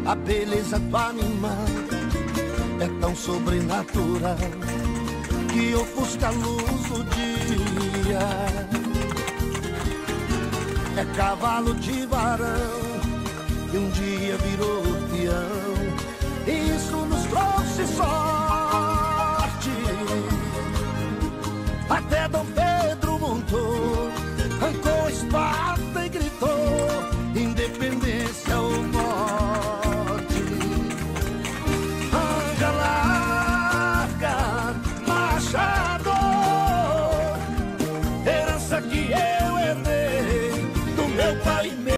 A beleza do animal é tão sobrenatural que ofusca a luz do dia. É cavalo de varão que um dia virou peão, e isso nos trouxe sorte. Até Dom